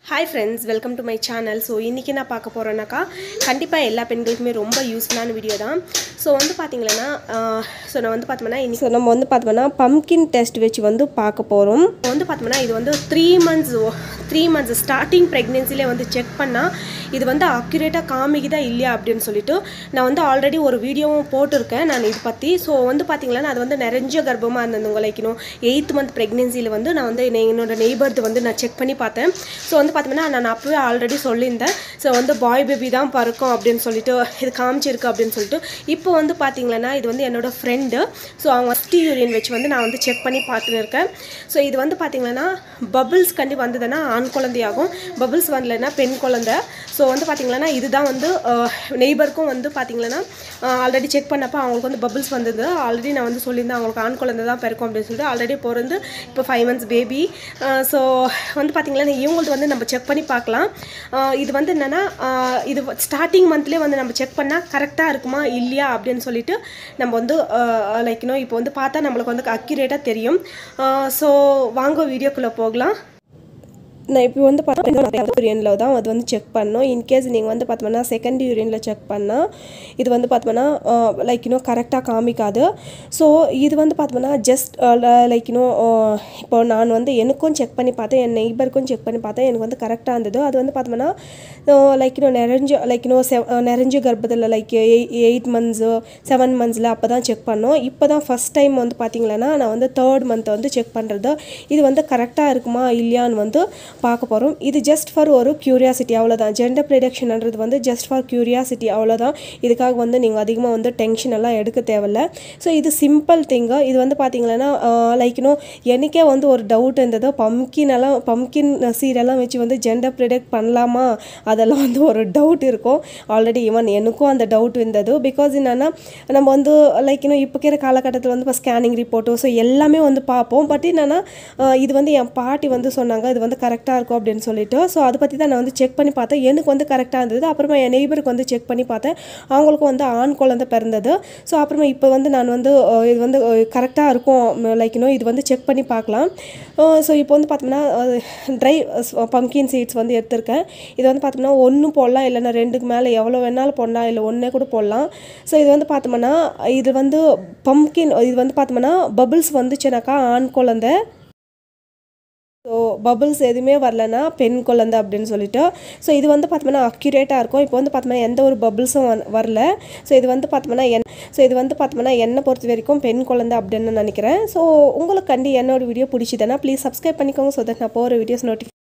Hi friends, welcome to my channel. So இன்னைக்கு நான் பார்க்க போறேனாக்கா கண்டிப்பா எல்லா பெண்களுக்குமே ரொம்ப யூஸ்ஃபுல்லான வீடியோ தான். சோ வந்து பாத்தீங்கன்னா நான் வந்து பார்த்தோம்னா இன்னைக்கு நம்ம வந்து பார்த்தோம்னா pumpkin test வெச்சு வந்து பார்க்க போறோம். வந்து பார்த்தோம்னா இது வந்து 3 months ஸ்டார்டிங் பிரெக்னன்சிலே வந்து செக் பண்ணா இது வந்து அக்யூரேட்டா காமிக்குதா இல்லையா அப்படினு சொல்லிட்டு நான் வந்து ஆல்ரெடி ஒரு வீடியோவும் போட்டுருக்கேன் நான் இது பத்தி. சோ வந்து பாத்தீங்கன்னா அது வந்து நிறைய கர்ப்பமா இருந்தவங்க லைக் 8th month பிரெக்னன்சில வந்து நான் வந்து என்னோட நெய்பர்து வந்து நான் செக் பண்ணி பார்த்தேன். சோ வந்து பார்த்தோம்னா நான் அப்பவே ஆல்ரெடி சொல்லியிருந்தேன். சோ வந்து பாய் பேபி தான் பிறக்கும் அப்படினு சொல்லிட்டு இது காமிச்சிருக்கு அப்படினு சொல்லிட்டு இப்போ வந்து பாத்தீங்கன்னா இது வந்து என்னோட friend. சோ அவங்க ஃபர்ஸ்ட் யூரின் வெச்சு வந்து நான் வந்து செக் பண்ணி பார்த்துட்டு இருக்கேன். சோ இது வந்து பாத்தீங்கன்னா பபிள்ஸ் கண்டி வந்ததுனா ஆண் குழந்தையாகும், பபிள்ஸ் வரலனா பெண் குழந்தை. சோ வந்து பாத்தீங்கன்னா இதுதான் வந்து நெய்பர்க்கும் வந்து பாத்தீங்கன்னா ஆல்ரெடி செக் பண்ணப்ப அவங்களுக்கு வந்து பபிள்ஸ் வந்தது. ஆல்ரெடி நான் வந்து சொல்லியிருந்தேன் அவங்களுக்கு ஆண் குழந்தை தான் பிறக்கும் அப்படினு சொல்லிட்டு ஆல்ரெடி பிறந்து இப்போ 5 months பேபி. சோ வந்து பாத்தீங்கன்னா இவங்களுக்கு வந்து நம்ம செக் பண்ணி பார்க்கலாம். இது வந்து என்னன்னா இது ஸ்டார்டிங் மந்த்லயே வந்து நம்ம செக் பண்ணா கரெக்ட்டா இருக்குமா இல்லையா அப்படினு சொல்லிட்டு நம்ம வந்து லைக் இப்போ வந்து பார்த்தா நமக்கு வந்து அக்யூரேட்டா தெரியும். சோ வாங்க வீடியோக்குள்ள போகலாம். நான் இப்போ வந்து பார்த்தீங்கன்னா யூரின்ல தான் அது வந்து செக் பண்ணோம். இன் கேஸ் நீங்கள் வந்து பார்த்தோம்னா செகண்ட் யூரின்ல செக் பண்ணால் இது வந்து பார்த்தோம்னா லைக் கரெக்டாக காமிக்காது. ஸோ இது வந்து பார்த்தோம்னா ஜஸ்ட் லைக் இப்போ நான் வந்து எனக்கும் செக் பண்ணி பார்த்தேன், என் நெய்பருக்கும் செக் பண்ணி பார்த்தேன், எனக்கு வந்து கரெக்டாக இருந்தது. அது வந்து பார்த்தோம்னா லைக் நிறைஞ்ச கர்ப்பத்தில் லைக் 8 months 7 months அப்போ தான் செக் பண்ணோம். இப்போ தான் ஃபஸ்ட் டைம் வந்து பார்த்தீங்கன்னா நான் வந்து 3rd month வந்து செக் பண்ணுறது. இது வந்து கரெக்டாக இருக்குமா இல்லையான்னு வந்து பார்க்க போகிறோம். இது ஜஸ்ட் ஃபார் ஒரு கியூரியாசிட்டி அவ்வளோதான். ஜெண்டர் ப்ரிடிக்ஷன்ன்றது வந்து ஜஸ்ட் ஃபார் கியூரியாசிட்டி அவ்வளோதான். இதுக்காக வந்து நீங்கள் அதிகமாக வந்து டென்ஷன் எல்லாம் எடுக்க தேவையில்ல. ஸோ இது சிம்பிள் திங்கு. இது வந்து பார்த்தீங்கன்னா லைக் எனக்கே வந்து ஒரு டவுட் இருந்தது, பம்கின் சீடெல்லாம் வச்சு வந்து ஜெண்டர் ப்ரிடிக்ட் பண்ணலாமா அதெல்லாம் வந்து ஒரு டவுட் இருக்கும். ஆல்ரெடி ஈவன் எனக்கும் அந்த டவுட் இருந்தது. பிகாஸ் என்னென்னா நம்ம வந்து லைக் இப்போ இருக்கிற காலகட்டத்தில் வந்து இப்போ ஸ்கேனிங் ரிப்போர்ட்டோ ஸோ எல்லாமே வந்து பார்ப்போம். பட் என்னென்னா இது வந்து என் பாட்டி வந்து சொன்னாங்க இது வந்து கரெக்டாக இருக்கும் அப்படின்னு சொல்லிட்டு. ஸோ அதை பற்றி தான் நான் வந்து செக் பண்ணி பார்த்தேன். எனக்கு வந்து கரெக்டாக இருந்தது. அப்புறமா என் நெய்பருக்கு வந்து செக் பண்ணி பார்த்தேன், அவங்களுக்கும் வந்து ஆண் குழந்தை பிறந்தது. ஸோ அப்புறமா இப்போ வந்து நான் வந்து இது வந்து கரெக்டாக இருக்கும் லைக் இது வந்து செக் பண்ணி பார்க்கலாம். ஸோ இப்போ வந்து பார்த்தோம்னா ட்ரை பம்கின் சீட்ஸ் வந்து எடுத்திருக்கேன். இது வந்து பார்த்தோம்னா 1 போடலாம், இல்லைன்னா 2க்கு மேலே எவ்வளோ வேணாலும் போடலாம், இல்லை 1 கூட போடலாம். ஸோ இது வந்து பார்த்தோம்னா இது வந்து பம்கின் இது வந்து பார்த்தோம்னா பபிள்ஸ் வந்துச்சுனாக்கா ஆண் குழந்தை, ஸோ பபிள்ஸ் எதுவுமே வரலன்னா பெண் குழந்தை அப்படின்னு சொல்லிட்டு. ஸோ இது வந்து பார்த்தோம்னா அக்யூரேட்டாக இருக்கும். இப்போ வந்து பார்த்தோம்னா எந்த ஒரு பபிள்ஸும் வரல. ஸோ இது வந்து பார்த்தோம்னா என்னை பொறுத்த வரைக்கும் பெண் குழந்தை அப்படின்னு நினைக்கிறேன். ஸோ உங்களுக்கு கண்டி என்னோட வீடியோ பிடிச்சிதுன்னா ப்ளீஸ் சப்ஸ்கிரைப் பண்ணிக்கோங்க. ஸோ தட் நான் போகிற வீடியோஸ்